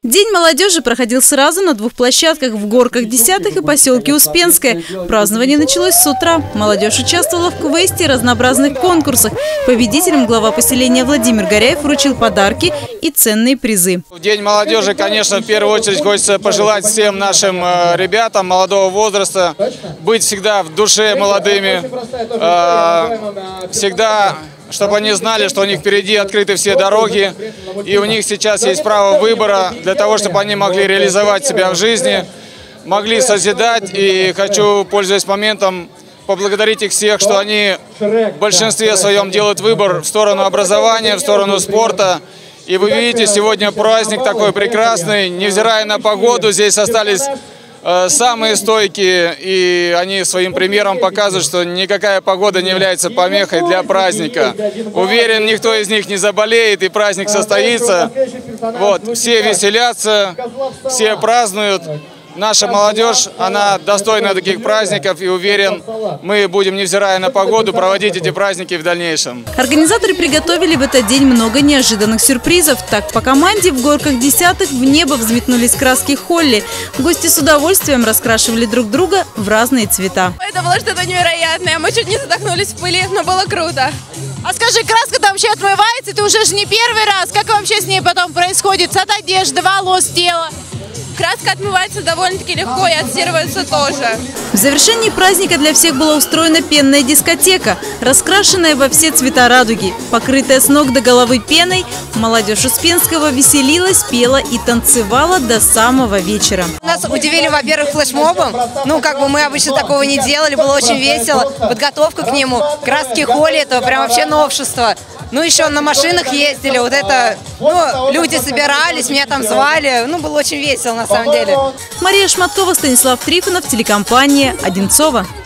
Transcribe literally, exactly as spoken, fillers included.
День молодежи проходил сразу на двух площадках в Горках десятых и поселке Успенское. Празднование началось с утра. Молодежь участвовала в квесте и разнообразных конкурсах. Победителям глава поселения Владимир Горяев вручил подарки и ценные призы. В День молодежи, конечно, в первую очередь хочется пожелать всем нашим ребятам молодого возраста быть всегда в душе молодыми, всегда, чтобы они знали, что у них впереди открыты все дороги, и у них сейчас есть право выбора для того, чтобы они могли реализовать себя в жизни, могли созидать. И хочу, пользуясь моментом, поблагодарить их всех, что они в большинстве своем делают выбор в сторону образования, в сторону спорта. И вы видите, сегодня праздник такой прекрасный, невзирая на погоду, здесь остались самые стойкие, и они своим примером показывают, что никакая погода не является помехой для праздника. Уверен, никто из них не заболеет, и праздник состоится. Вот, все веселятся, все празднуют. Наша молодежь, она достойна таких праздников, и уверен, мы будем, невзирая на погоду, проводить эти праздники в дальнейшем. Организаторы приготовили в этот день много неожиданных сюрпризов. Так, по команде в Горках десятых в небо взметнулись краски холли. Гости с удовольствием раскрашивали друг друга в разные цвета. Это было что-то невероятное. Мы чуть не задохнулись в пыли, но было круто. А скажи, краска там вообще отмывается? Ты уже же не первый раз. Как вообще с ней потом происходит? От одежды, волос, тела? Краска отмывается довольно-таки легко и отстирывается тоже. В завершении праздника для всех была устроена пенная дискотека, раскрашенная во все цвета радуги. Покрытая с ног до головы пеной, молодежь Успенского веселилась, пела и танцевала до самого вечера. Нас удивили, во-первых, флешмобом. Ну, как бы мы обычно такого не делали, было очень весело. Подготовка к нему, краски холли, это прям вообще новшество. Ну, еще на машинах ездили, вот это, ну, люди собирались, меня там звали, ну, было очень весело на самом деле. Мария Шматкова, Станислав Трифонов, телекомпания «Одинцово».